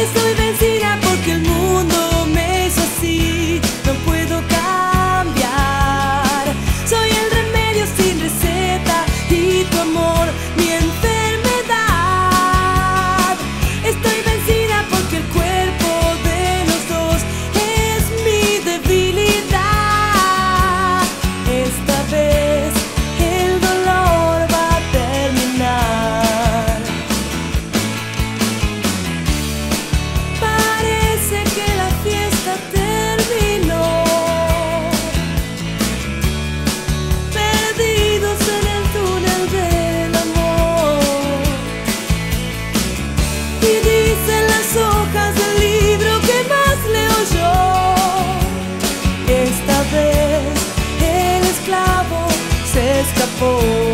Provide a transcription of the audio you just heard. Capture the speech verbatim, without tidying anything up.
Estoy vencida porque el mundo me hizo así. No puedo cambiar. Soy el remedio sin receta y tu amor mi enfermedad. Estoy vencida porque el cuerpo de los dos es mi debilidad. Esta vez el dolor va a terminar. Parece que la fiesta terminó, perdidos en el túnel del amor. Y dicen las hojas del libro que más leo yo: esta vez el esclavo se escapó.